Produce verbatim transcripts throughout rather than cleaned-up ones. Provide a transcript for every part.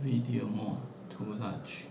video mode too much。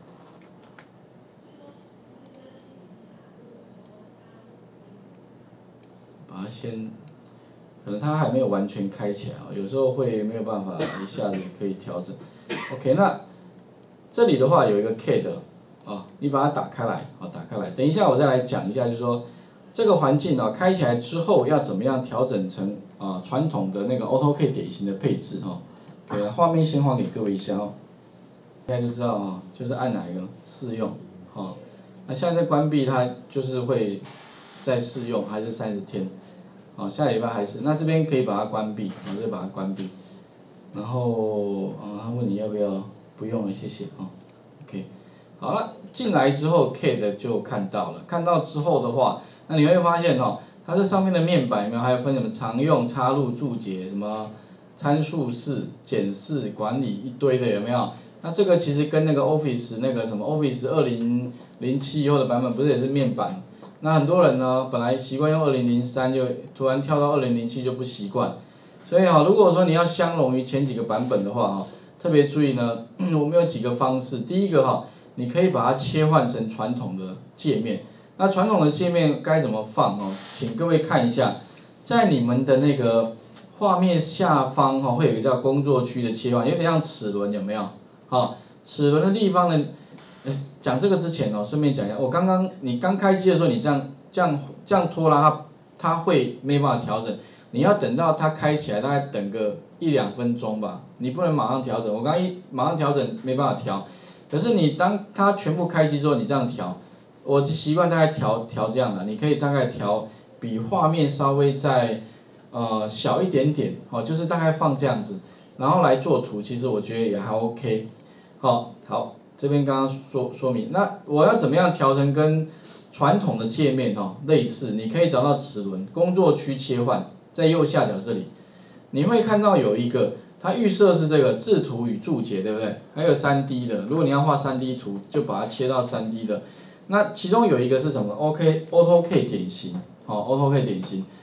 把它先，可能它还没有完全开起来啊，有时候会没有办法一下子可以调整。OK， 那这里的话有一个 K 的啊，你把它打开来啊，打开来。等一下我再来讲一下，就是说这个环境啊开起来之后要怎么样调整成啊传统的那个 AutoCAD 典型的配置哈。OK， 画面先还给各位一下哦，现在就知道啊，就是按哪一个试用，好，那现在在关闭它就是会再试用还是三十天。好，下礼拜还是，那这边可以把它关闭，我就把它关闭。然后，嗯，他问你要不要，不用了，谢谢啊。OK， 好了，进来之后 K 的就看到了，看到之后的话，那你会发现哦，它这上面的面板有没有，还有分什么常用、插入、注解、什么参数式、检视、管理一堆的有没有？那这个其实跟那个 Office 那个什么 Office 二零零七以后的版本不是也是面板？那很多人呢，本来习惯用二零零三，就突然跳到二零零七就不习惯，所以哈，如果说你要相容于前几个版本的话哈，特别注意呢，我们有几个方式。第一个哈，你可以把它切换成传统的界面。那传统的界面该怎么放哦？请各位看一下，在你们的那个画面下方哈，会有一个叫工作区的切换，有点像齿轮，有没有？好，齿轮的地方呢？讲这个之前哦，顺便讲一下，我刚刚你刚开机的时候，你这样这样这样拖拉它，它会没办法调整，你要等到它开起来，大概等个一两分钟吧，你不能马上调整。我刚刚一马上调整没办法调，可是你当它全部开机之后，你这样调，我习惯大概调调这样的，你可以大概调比画面稍微再呃小一点点，哦，就是大概放这样子，然后来做图，其实我觉得也还 OK， 好，好。这边刚刚说说明，那我要怎么样调成跟传统的界面哦类似？你可以找到齿轮工作区切换，在右下角这里，你会看到有一个，它预设是这个制图与注解，对不对？还有 三 D 的，如果你要画 三 D 图，就把它切到 三 D 的。那其中有一个是什么 ？OK AutoCAD 典型，好 AutoCAD 典型。